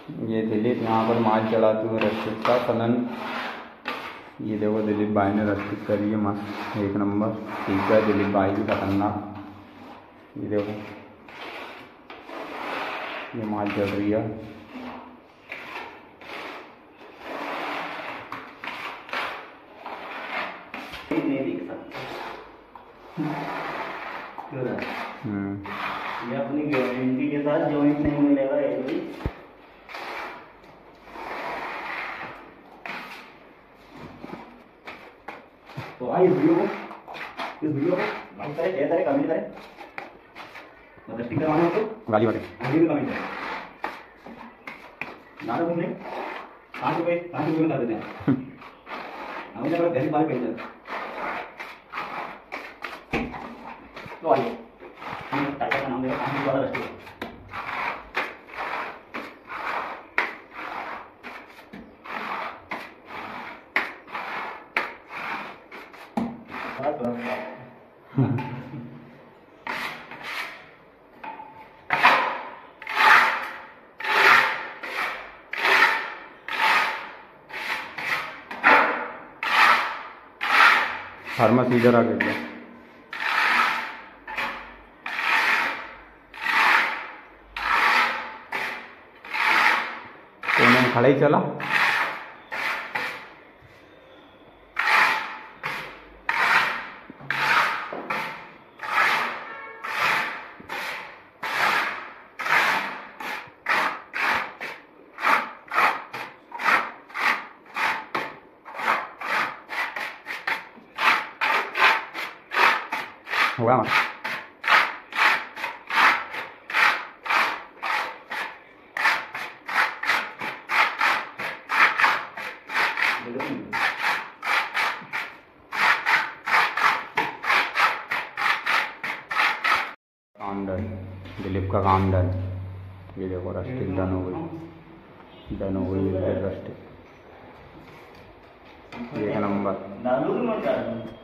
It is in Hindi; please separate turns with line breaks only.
ये दिलीप यहाँ पर माल चलाते हुए रस्तिक का फलन। ये देखो दिलीप भाई ने रस्तिक करी है मस्त, एक नंबर। ठीक है, दिलीप भाई भी खतरनाक। ये देखो ये माल चल रही है।
ये अपनी गारंटी के साथ जॉइंट नहीं मिलेगा ये भी। तो इस वीडियो को लाइक करें, शेयर करें, कमेंट करें। मतलब स्टिकर करवाना है तो
गाली बातें
भी कमेंट करें। ना तो घूमने 5 रुपये में कर देते हैं। हमें जब गरीब वाले पेंशन तो आइए टाइगर का नाम देगा 5 रुपये वाला रेस्टोरेंट।
फार्मा सीजर आ गया। कोने में खड़ा ही चला। हुआ काम डन, दिलीप का काम डन। ये देखो रस्टिक डन हो गई, डन हो गई रस्टिक, एक नंबर।